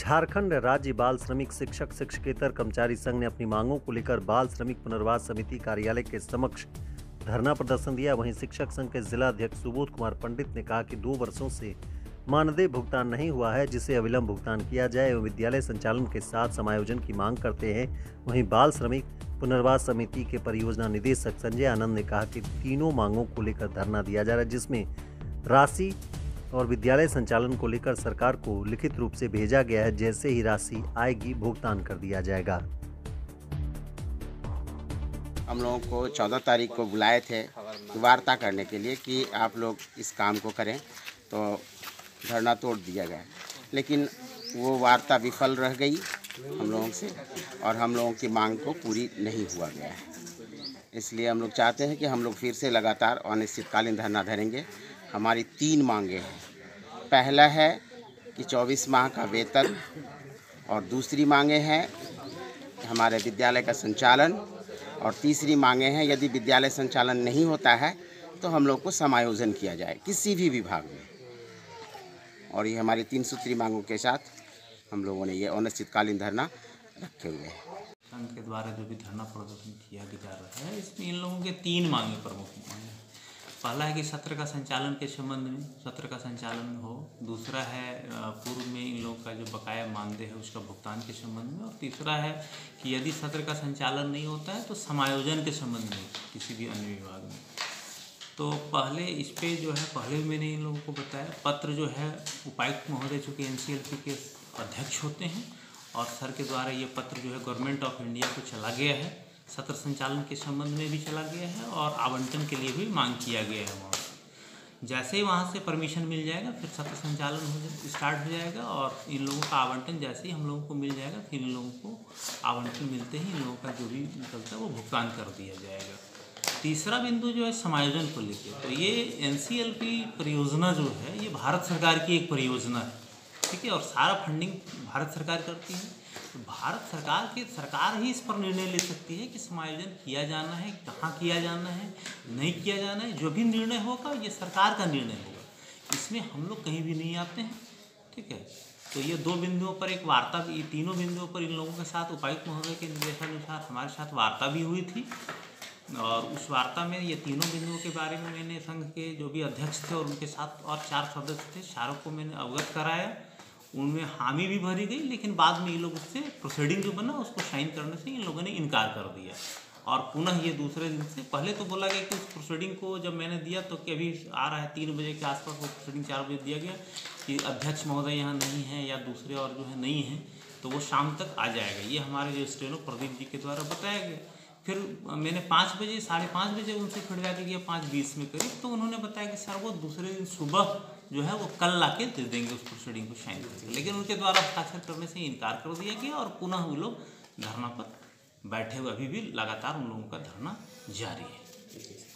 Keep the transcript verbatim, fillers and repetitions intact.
झारखंड राज्य बाल श्रमिक शिक्षक शिक्षकेतर कर्मचारी संघ ने अपनी मांगों को लेकर बाल श्रमिक पुनर्वास समिति कार्यालय के समक्ष धरना प्रदर्शन दिया। वहीं शिक्षक संघ के जिला अध्यक्ष सुबोध कुमार पंडित ने कहा कि दो वर्षों से मानदेय भुगतान नहीं हुआ है, जिसे अविलंब भुगतान किया जाए एवं विद्यालय संचालन के साथ समायोजन की मांग करते हैं। वहीं बाल श्रमिक पुनर्वास समिति के परियोजना निदेशक संजय आनंद ने कहा कि तीनों मांगों को लेकर धरना दिया जा रहा है, जिसमें राशि और विद्यालय संचालन को लेकर सरकार को लिखित रूप से भेजा गया है। जैसे ही राशि आएगी भुगतान कर दिया जाएगा। हम लोगों को चौदह तारीख को बुलाए थे वार्ता करने के लिए कि आप लोग इस काम को करें, तो धरना तोड़ दिया गया, लेकिन वो वार्ता विफल रह गई हम लोगों से और हम लोगों की मांग को पूरी नहीं हुआ गया है। इसलिए हम लोग चाहते हैं कि हम लोग फिर से लगातार अनिश्चितकालीन धरना धरेंगे। हमारी तीन मांगे हैं। पहला है कि चौबीस माह का वेतन, और दूसरी मांगे हैं हमारे विद्यालय का संचालन, और तीसरी मांगे हैं यदि विद्यालय संचालन नहीं होता है तो हम लोग को समायोजन किया जाए किसी भी विभाग में। और ये हमारी तीन सूत्री मांगों के साथ हम लोगों ने ये अनिश्चितकालीन धरना रखे हुए हैं। संघ के द्वारा जो भी धरना प्रदर्शन किया जा रहा है, इसमें इन लोगों के तीन मांगे प्रमुख मांगे। पहला है कि सत्र का संचालन के संबंध में सत्र का संचालन हो। दूसरा है पूर्व में इन लोगों का जो बकाया मानदेय है उसका भुगतान के संबंध में। और तीसरा है कि यदि सत्र का संचालन नहीं होता है तो समायोजन के संबंध में किसी भी अन्य विभाग में। तो पहले इस पे जो है पहले मैंने इन लोगों को बताया, पत्र जो है उपायुक्त महोदय चूँकि एन सी एल पी के अध्यक्ष होते हैं और सर के द्वारा ये पत्र जो है गवर्नमेंट ऑफ इंडिया को चला गया है, सत्र संचालन के संबंध में भी चला गया है और आवंटन के लिए भी मांग किया गया है वहाँ से। जैसे ही वहाँ से परमिशन मिल जाएगा फिर सत्र संचालन हो स्टार्ट हो जाएगा और इन लोगों का आवंटन जैसे ही हम लोगों को मिल जाएगा फिर इन लोगों को आवंटन मिलते ही इन लोगों का जो भी निकलता है वो भुगतान कर दिया जाएगा। तीसरा बिंदु जो है समायोजन को लेकर, तो ये एन सी एल पी परियोजना जो है ये भारत सरकार की एक परियोजना है, ठीक है, और सारा फंडिंग भारत सरकार करती है। तो भारत सरकार के सरकार ही इस पर निर्णय ले सकती है कि समायोजन किया जाना है, कहाँ किया जाना है, नहीं किया जाना है। जो भी निर्णय होगा ये सरकार का निर्णय होगा, इसमें हम लोग कहीं भी नहीं आते हैं, ठीक है। तो ये दो बिंदुओं पर एक वार्ता भी, तीनों बिंदुओं पर इन लोगों के साथ उपायुक्त महोदय के निर्देशानुसार हमारे साथ वार्ता भी हुई थी और उस वार्ता में ये तीनों बिंदुओं के बारे में मैंने संघ के जो भी अध्यक्ष थे और उनके साथ और चार सदस्य थे, चारों को मैंने अवगत कराया। उनमें हामी भी भरी गई, लेकिन बाद में ये लोग उससे प्रोसीडिंग जो बना उसको साइन करने से इन लोगों ने इनकार कर दिया। और पुनः ये दूसरे दिन से पहले तो बोला गया कि उस प्रोसीडिंग को जब मैंने दिया तो कि अभी आ रहा है तीन बजे के आसपास वो प्रोसीडिंग चार बजे दिया गया कि अध्यक्ष महोदय यहाँ नहीं है या दूसरे और जो है नहीं है, तो वो शाम तक आ जाएगा। ये हमारे जो स्टेनो प्रदीप जी के द्वारा बताया गया। फिर मैंने पाँच बजे साढ़े पाँच बजे उनसे फीडबैक लिया, पाँच बीस में करीब, तो उन्होंने बताया कि सर वो दूसरे दिन सुबह जो है वो कल ला के दे देंगे उस प्रोसीडिंग को साइन करके, लेकिन उनके द्वारा हस्ताक्षर करने से इनकार कर दिया गया और पुनः वो लोग धरना पर बैठे हुए अभी भी लगातार उन लोगों का धरना जारी है।